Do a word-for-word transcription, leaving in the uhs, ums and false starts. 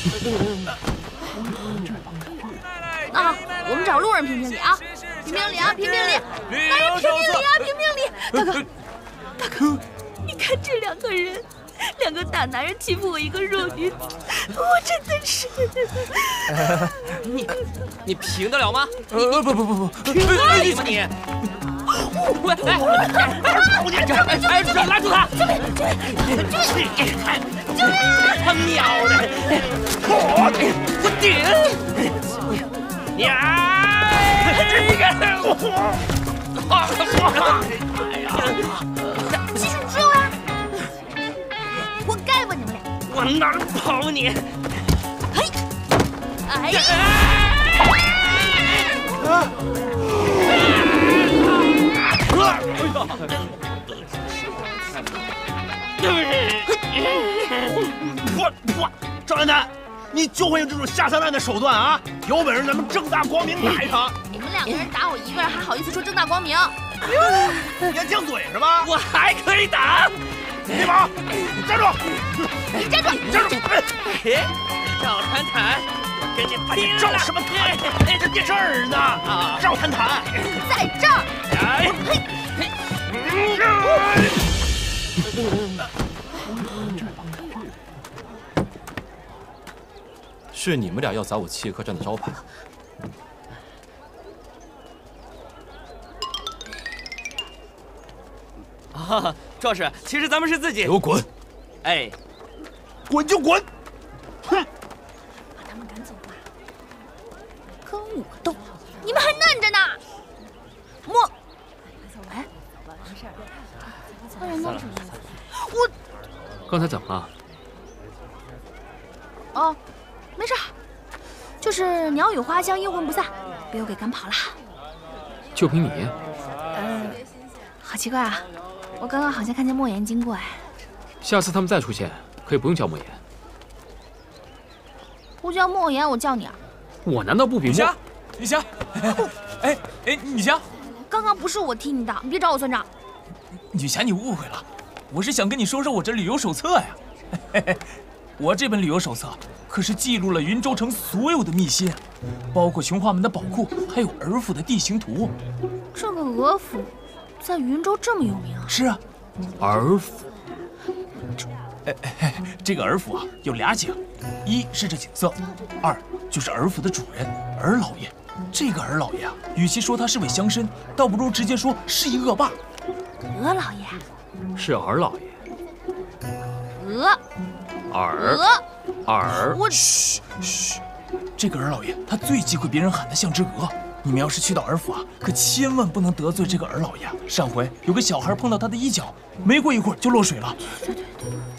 啊，我们找路人评评理啊，评评理啊，评评理，来人评评理啊，评评理！大哥，大哥，你看这两个人，两个大男人欺负我一个弱女子，我真的是…… 你你评得了吗？ 呃不不不不， 评得了你吗你？喂，哎，哎，哎，拉住他！救命！救命！救命！他喵的！我我顶！呀！这个哎呀！ 继续追我呀！活该吧你们俩！ 我哪儿跑你？ 嘿！哎呀！ 破破！赵丹丹，你就会用这种下三滥的手段啊！有本事咱们正大光明打一场！ 你们两个人打我一个人，还好意思说正大光明？ 你还犟嘴是吧？ 我还可以打！ 别跑！站住！ 你站住！ 站住！ 赵谈谈，跟你拼了！ 赵什么谈？这儿呢！啊，赵谈谈， 在这儿！ 哎， 嘿， 是你们俩要砸我七叶客栈的招牌。 啊，壮士，其实咱们是自己。 给我滚！ 哎， 滚就滚！哼！ 把他们赶走吧。跟我斗，你们还嫩着呢。莫，哎，没事，他人呢？我刚才怎么了？ 哦，没事，就是鸟语花香，阴魂不散，被我给赶跑了。 就凭你？ 呃，好奇怪啊，我刚刚好像看见莫言经过哎。 下次他们再出现，可以不用叫莫言。 不叫莫言，我叫你啊。 我难道不比莫？ 雨霞，雨霞，哎哎，雨霞， 刚刚不是我踢你的，你别找我算账。 雨霞，你误会了，我是想跟你说说我这旅游手册呀。嘿嘿，我这本旅游手册可是记录了云州城所有的秘辛，包括琼花门的宝库，还有儿府的地形图。 这个鹅府在云州这么有名啊？ 是啊， 儿府。 哎哎，这个儿府啊有俩景，一是这景色，二就是儿府的主人儿老爷。这个儿老爷啊，与其说他是位乡绅，倒不如直接说是一恶霸。 鹅老爷， 是儿老爷。 鹅， 儿鹅， 儿。 我嘘嘘，这个儿老爷他最忌讳别人喊他像只鹅。你们要是去到儿府啊，可千万不能得罪这个儿老爷。上回有个小孩碰到他的衣角，没过一会儿就落水了。 对对对。